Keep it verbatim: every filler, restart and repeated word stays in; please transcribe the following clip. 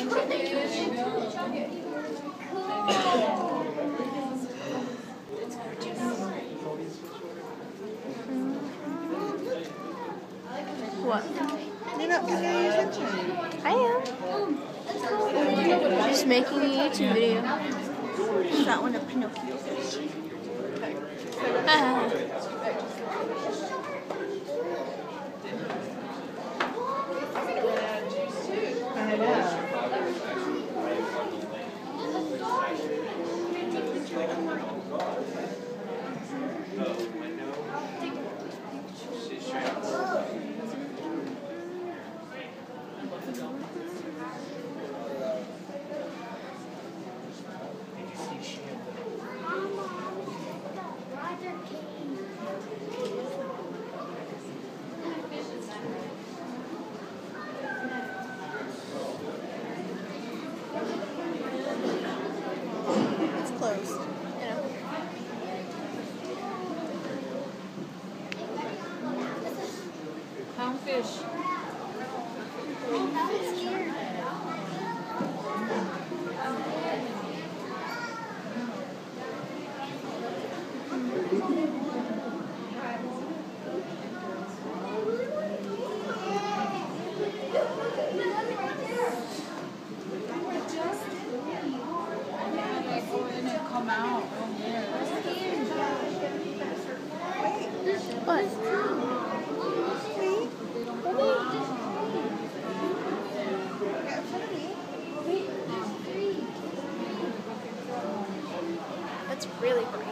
What? You're not paying any attention. I am. Just making a YouTube video. Is that one a Pinocchio fish? Ah. I know. It's closed. Clownfish. Come out. What? That's really gross.